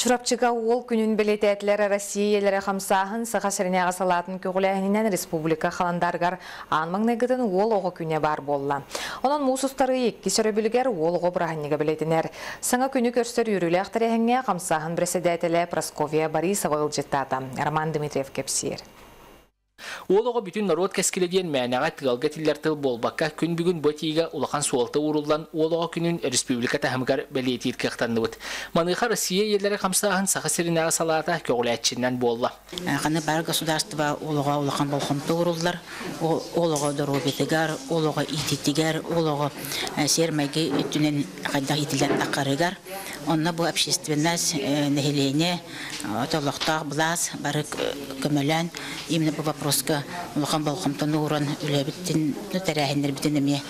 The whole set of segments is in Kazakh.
Чурапчыга ол күнін белететлері Россия елері қамсағын саға сірінеға салатын көгіләйінен республика қаландарғар анмаңнығыдың ол оғы күне бар болла. Onun мұсыстары екі сөрі білгер ол оғы бұрағынығы білетінер. Саңа күні көрстер үрілі ақтарығыңа қамсағын бресседетелі Прасковия Борисова ұлжеттата. Роман Дмитриев кепсер. Олығы бүтін народ кәскеледен мәнәға тығалға тілер тыл болбаққа күн бүгін бөтейге улақан суалты урулдан олығы күнін республика тәхімгар бәлетейт кіқтанды бұд. Маныға Россия елері қамсағын сақы сірінәға салата көгіләтшінен болла. Қаны бар государства олығы улақан болқымты урулдар, олығы дұру олығы итеттігер, олығы сермәйге үттінен қайдақ етілден таққарығар. Онна бұл общественность нәхелейне, толықтақ бұлаз, бары көмелән, именно бұл вопроска улақан болқымтын уран үләбіттін, тәрәхіндер бітін әме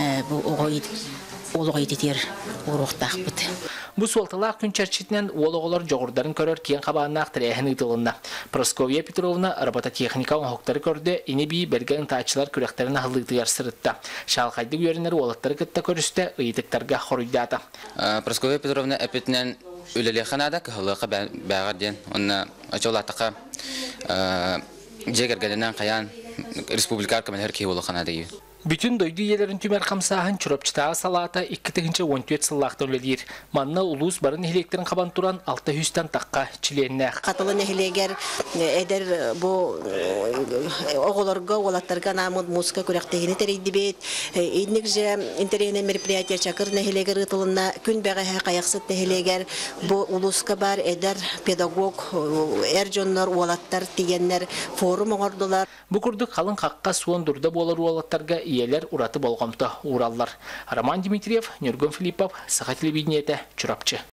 олығы ететер ұруқтақ бұд. Бұл суалтылақ күн чәрчетінен олығылар жоғырдарын көрір кен қабағына ақтырайхын ұйтылында. Прасковия Петровна робототехника оңықтары көрді, ені бей берген тачылар күректерін ағылықтығар сырытта. Шалқайды көрінер олықтары күтті көрісті ұйытықтарға қорыйдады. Прасковия Петровна әпетінен өлелі қанада кіғылыға бәғар ден. Оны очолатыға жегергенінен қаян республикар көмелер кей олы қанада үй. Bütün doydu yelerin tümer kamsağın çurapçıtağı salata 2-14 sıllıqtan öledir. Manna ulus barın ehлектерін қабан туран 600-тан таққа чиленнәқ. Қатылын ehleger eder bu oğularga, oğlattарға намыд музыка көрәқтегені терейді бет. Едінікже интерейне мероприятия чакыр ehleger ытылына күн бәғі қаяқсыт ehleger bu uluska бар eder pedagog, erjonlar, oğlattар тигеннер форум оңырдылар. Bu kurduk қалын қаққа суын дұрда болар oğlattарға иелер ураты болғамты ураллар. Роман Дмитриев, Нюрген Филиппов, Саха телевидениеті, Чурапчы.